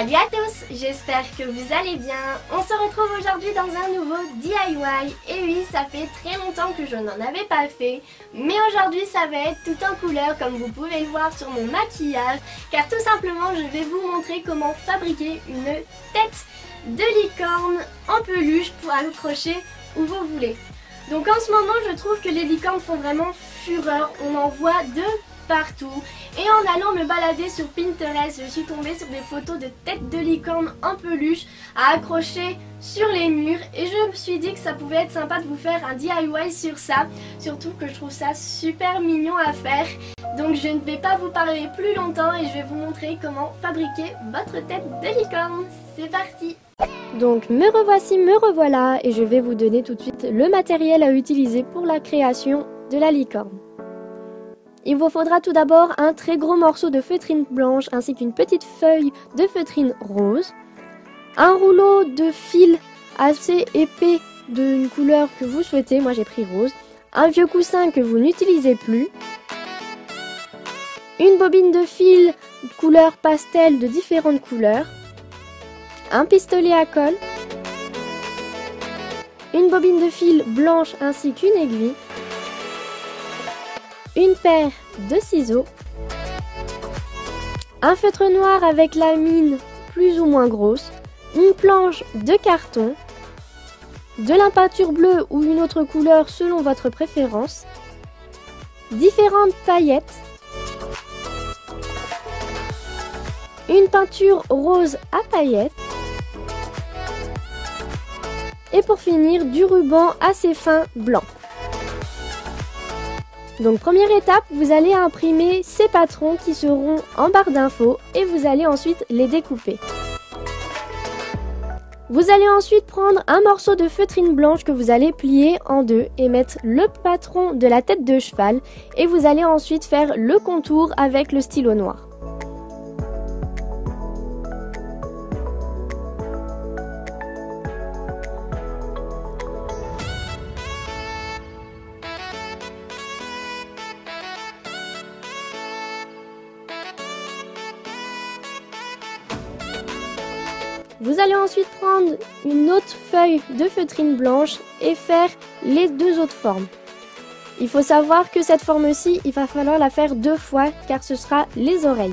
Salut à tous, j'espère que vous allez bien. On se retrouve aujourd'hui dans un nouveau DIY. Et oui, ça fait très longtemps que je n'en avais pas fait. Mais aujourd'hui, ça va être tout en couleur comme vous pouvez le voir sur mon maquillage. Car tout simplement, je vais vous montrer comment fabriquer une tête de licorne en peluche pour accrocher où vous voulez. Donc en ce moment, je trouve que les licornes font vraiment fureur. On en voit de partout. Et en allant me balader sur Pinterest, je suis tombée sur des photos de têtes de licorne en peluche à accrocher sur les murs. Et je me suis dit que ça pouvait être sympa de vous faire un DIY sur ça. Surtout que je trouve ça super mignon à faire. Donc je ne vais pas vous parler plus longtemps et je vais vous montrer comment fabriquer votre tête de licorne. C'est parti! Donc me revoici, me revoilà et je vais vous donner tout de suite le matériel à utiliser pour la création de la licorne. Il vous faudra tout d'abord un très gros morceau de feutrine blanche ainsi qu'une petite feuille de feutrine rose, un rouleau de fil assez épais d'une couleur que vous souhaitez, moi j'ai pris rose, un vieux coussin que vous n'utilisez plus, une bobine de fil couleur pastel de différentes couleurs, un pistolet à colle, une bobine de fil blanche ainsi qu'une aiguille, une paire de ciseaux, un feutre noir avec la mine plus ou moins grosse, une planche de carton, de la peinture bleue ou une autre couleur selon votre préférence, différentes paillettes, une peinture rose à paillettes et pour finir du ruban assez fin blanc. Donc première étape, vous allez imprimer ces patrons qui seront en barre d'infos et vous allez ensuite les découper. Vous allez ensuite prendre un morceau de feutrine blanche que vous allez plier en deux et mettre le patron de la tête de cheval et vous allez ensuite faire le contour avec le stylo noir. Vous allez ensuite prendre une autre feuille de feutrine blanche et faire les deux autres formes. Il faut savoir que cette forme-ci, il va falloir la faire deux fois car ce sera les oreilles.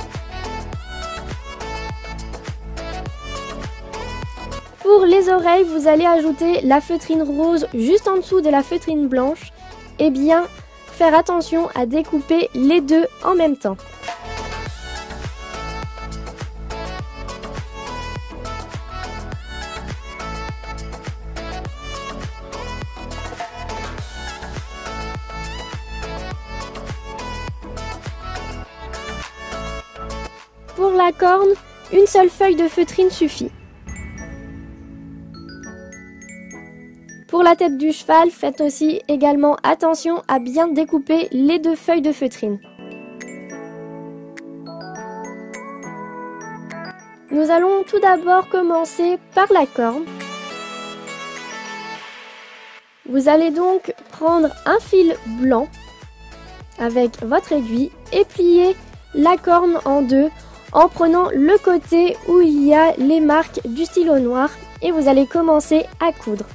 Pour les oreilles, vous allez ajouter la feutrine rose juste en dessous de la feutrine blanche et bien faire attention à découper les deux en même temps. Pour la corne, une seule feuille de feutrine suffit. Pour la tête du cheval, faites aussi également attention à bien découper les deux feuilles de feutrine. Nous allons tout d'abord commencer par la corne. Vous allez donc prendre un fil blanc avec votre aiguille et plier la corne en deux en prenant le côté où il y a les marques du stylo noir et vous allez commencer à coudre.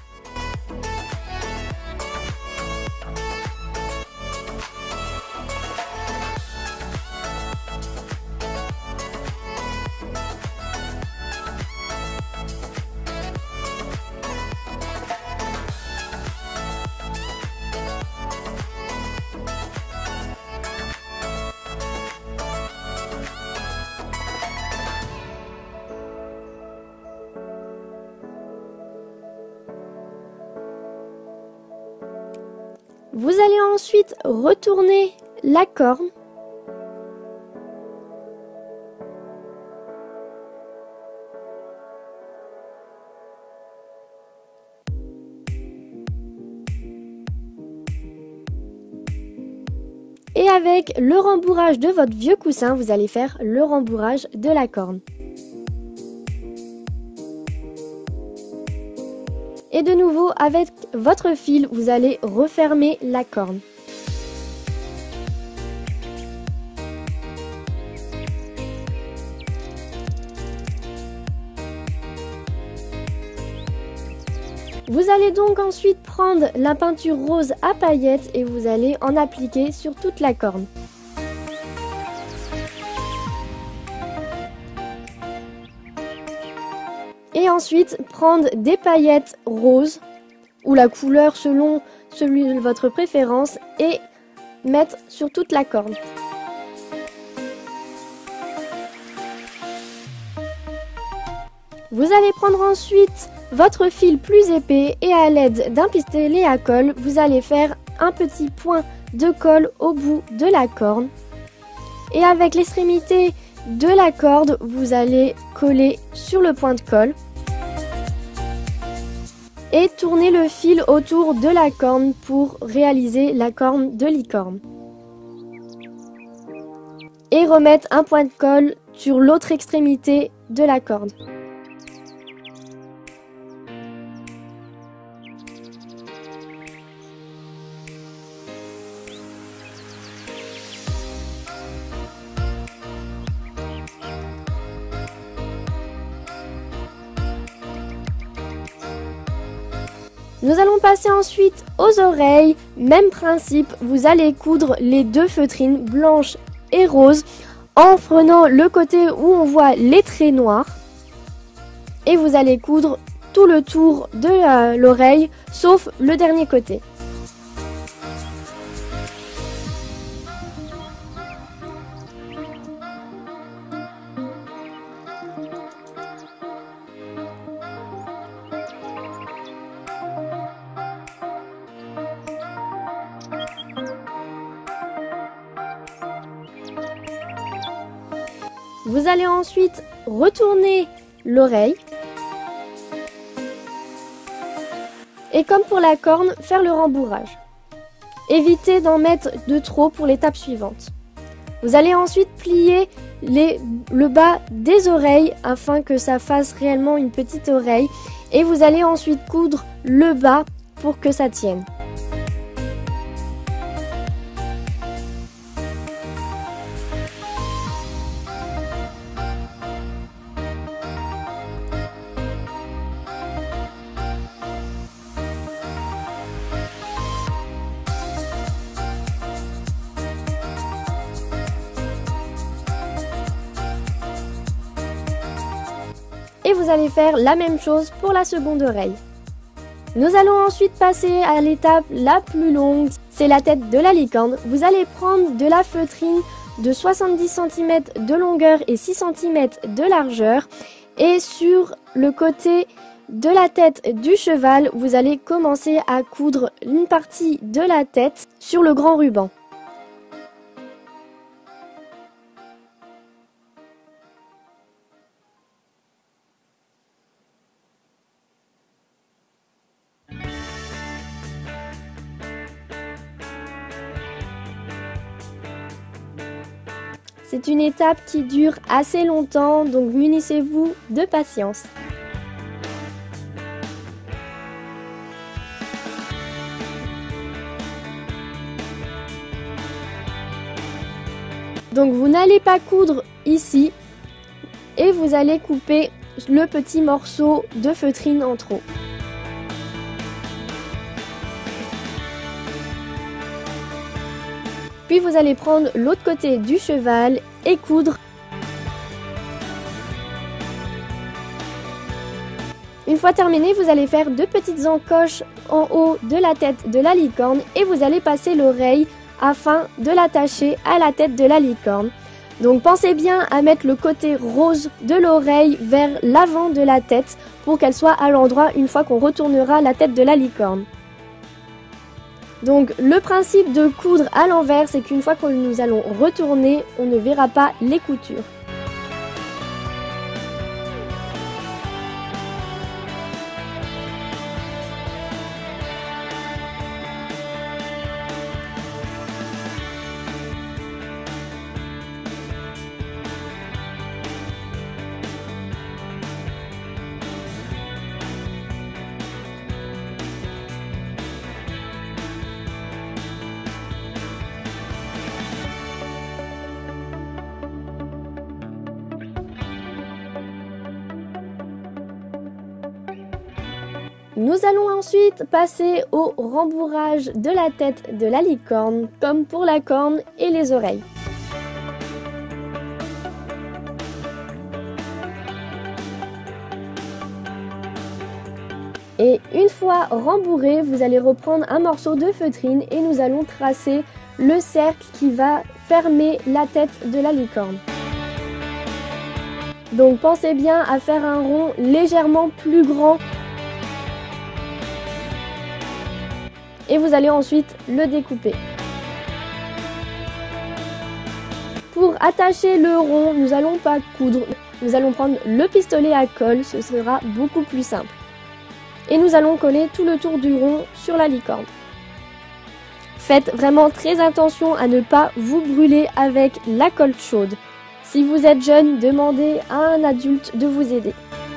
Vous allez ensuite retourner la corne. Et avec le rembourrage de votre vieux coussin, vous allez faire le rembourrage de la corne. Et de nouveau, avec votre fil, vous allez refermer la corne. Vous allez donc ensuite prendre la peinture rose à paillettes et vous allez en appliquer sur toute la corne. Et ensuite prendre des paillettes roses ou la couleur selon celui de votre préférence et mettre sur toute la corne. Vous allez prendre ensuite votre fil plus épais et à l'aide d'un pistolet à colle, vous allez faire un petit point de colle au bout de la corne. Et avec l'extrémité de la corde, vous allez coller sur le point de colle. Et tourner le fil autour de la corne pour réaliser la corne de licorne. Et remettre un point de colle sur l'autre extrémité de la corde. Nous allons passer ensuite aux oreilles, même principe, vous allez coudre les deux feutrines blanches et roses en prenant le côté où on voit les traits noirs et vous allez coudre tout le tour de l'oreille sauf le dernier côté. Vous allez ensuite retourner l'oreille et comme pour la corne, faire le rembourrage. Évitez d'en mettre de trop pour l'étape suivante. Vous allez ensuite plier le bas des oreilles afin que ça fasse réellement une petite oreille et vous allez ensuite coudre le bas pour que ça tienne. Et vous allez faire la même chose pour la seconde oreille. Nous allons ensuite passer à l'étape la plus longue, c'est la tête de la licorne. Vous allez prendre de la feutrine de 70 cm de longueur et 6 cm de largeur et sur le côté de la tête du cheval, vous allez commencer à coudre une partie de la tête sur le grand ruban. C'est une étape qui dure assez longtemps, donc munissez-vous de patience. Donc vous n'allez pas coudre ici et vous allez couper le petit morceau de feutrine en trop. Puis vous allez prendre l'autre côté du cheval et coudre. Une fois terminé, vous allez faire deux petites encoches en haut de la tête de la licorne et vous allez passer l'oreille afin de l'attacher à la tête de la licorne. Donc pensez bien à mettre le côté rose de l'oreille vers l'avant de la tête pour qu'elle soit à l'endroit une fois qu'on retournera la tête de la licorne. Donc le principe de coudre à l'envers, c'est qu'une fois que nous allons retourner, on ne verra pas les coutures. Nous allons ensuite passer au rembourrage de la tête de la licorne, comme pour la corne et les oreilles. Et une fois rembourré, vous allez reprendre un morceau de feutrine et nous allons tracer le cercle qui va fermer la tête de la licorne. Donc pensez bien à faire un rond légèrement plus grand. Et vous allez ensuite le découper. Pour attacher le rond, nous n'allons pas coudre. Nous allons prendre le pistolet à colle, ce sera beaucoup plus simple. Et nous allons coller tout le tour du rond sur la licorne. Faites vraiment très attention à ne pas vous brûler avec la colle chaude. Si vous êtes jeune, demandez à un adulte de vous aider.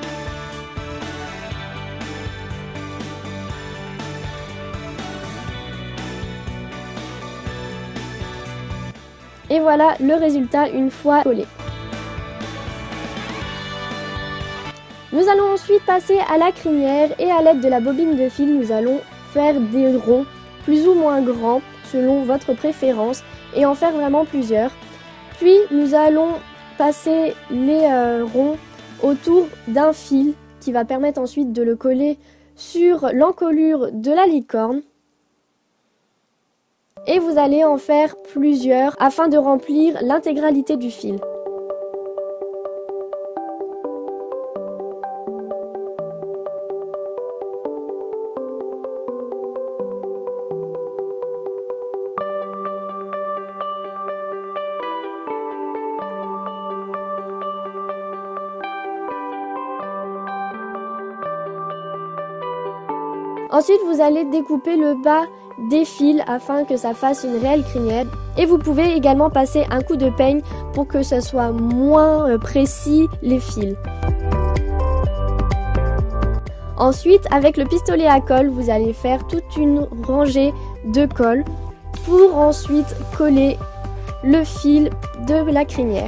Et voilà le résultat une fois collé. Nous allons ensuite passer à la crinière et à l'aide de la bobine de fil, nous allons faire des ronds plus ou moins grands selon votre préférence et en faire vraiment plusieurs. Puis nous allons passer les ronds autour d'un fil qui va permettre ensuite de le coller sur l'encolure de la licorne. Et vous allez en faire plusieurs afin de remplir l'intégralité du fil. Ensuite, vous allez découper le bas des fils afin que ça fasse une réelle crinière. Et vous pouvez également passer un coup de peigne pour que ce soit moins précis les fils. Ensuite, avec le pistolet à colle, vous allez faire toute une rangée de colle pour ensuite coller le fil de la crinière.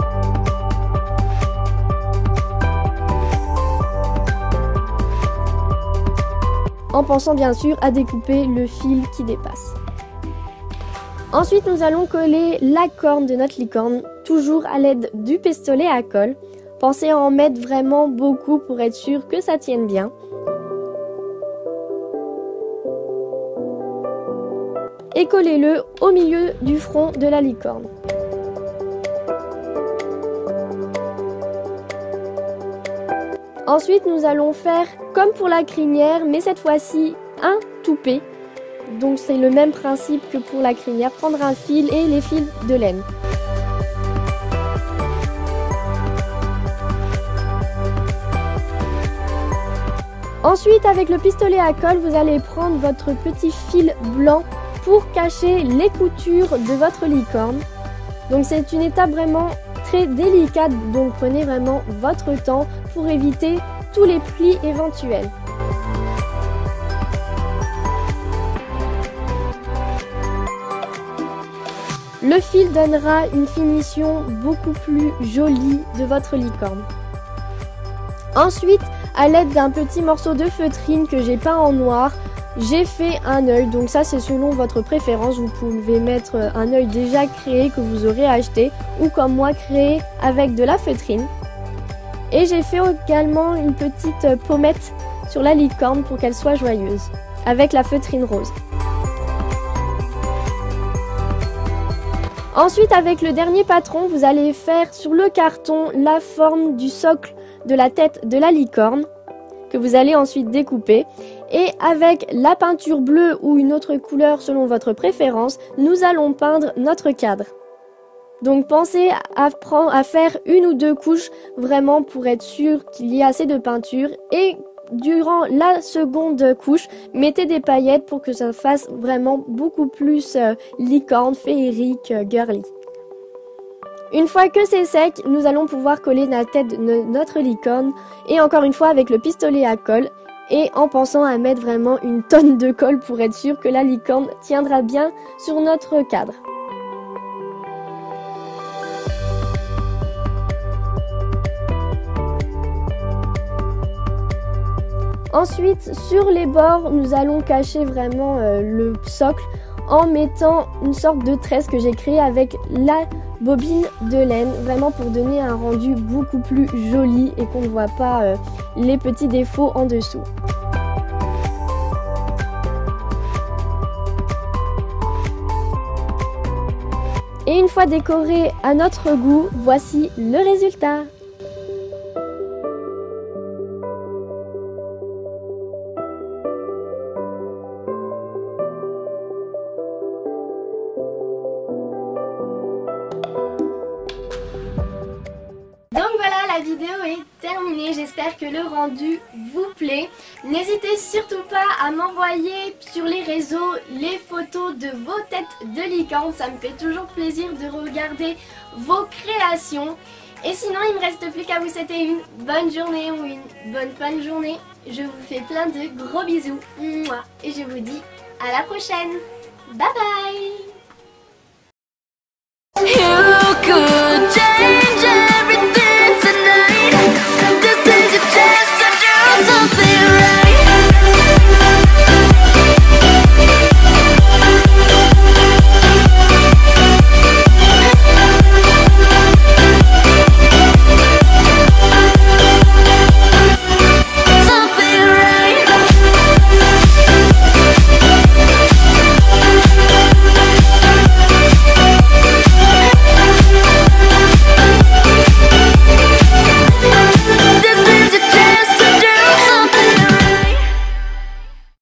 En pensant bien sûr à découper le fil qui dépasse. Ensuite, nous allons coller la corne de notre licorne, toujours à l'aide du pistolet à colle. Pensez à en mettre vraiment beaucoup pour être sûr que ça tienne bien. Et collez-le au milieu du front de la licorne. Ensuite, nous allons faire comme pour la crinière, mais cette fois-ci un toupet. Donc c'est le même principe que pour la crinière, prendre un fil et les fils de laine. Ensuite, avec le pistolet à colle, vous allez prendre votre petit fil blanc pour cacher les coutures de votre licorne. Donc c'est une étape vraiment très délicate, donc prenez vraiment votre temps pour éviter tous les plis éventuels. Le fil donnera une finition beaucoup plus jolie de votre licorne. Ensuite, à l'aide d'un petit morceau de feutrine que j'ai peint en noir, j'ai fait un œil. Donc ça, c'est selon votre préférence. Vous pouvez mettre un œil déjà créé que vous aurez acheté ou comme moi créé avec de la feutrine. Et j'ai fait également une petite pommette sur la licorne pour qu'elle soit joyeuse avec la feutrine rose. Ensuite, avec le dernier patron, vous allez faire sur le carton la forme du socle de la tête de la licorne que vous allez ensuite découper. Et avec la peinture bleue ou une autre couleur selon votre préférence, nous allons peindre notre cadre. Donc pensez à faire une ou deux couches vraiment pour être sûr qu'il y ait assez de peinture. Et durant la seconde couche, mettez des paillettes pour que ça fasse vraiment beaucoup plus licorne, féerique, girly. Une fois que c'est sec, nous allons pouvoir coller la tête de notre licorne et encore une fois avec le pistolet à colle et en pensant à mettre vraiment une tonne de colle pour être sûr que la licorne tiendra bien sur notre cadre. Ensuite, sur les bords, nous allons cacher vraiment le socle en mettant une sorte de tresse que j'ai créée avec la bobine de laine, vraiment pour donner un rendu beaucoup plus joli et qu'on ne voit pas les petits défauts en dessous. Et une fois décoré à notre goût, voici le résultat. Donc voilà, la vidéo est terminée, j'espère que le rendu vous plaît. N'hésitez surtout pas à m'envoyer sur les réseaux les photos de vos têtes de licorne, ça me fait toujours plaisir de regarder vos créations. Et sinon, il ne me reste plus qu'à vous souhaiter une bonne journée ou une bonne fin de journée. Je vous fais plein de gros bisous, et je vous dis à la prochaine. Bye bye. You could change it.